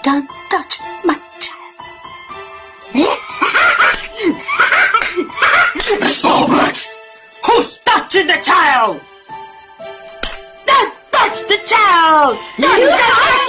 Don't touch my child. Stop it! Who's touching the child? Don't touch the child! Don't touch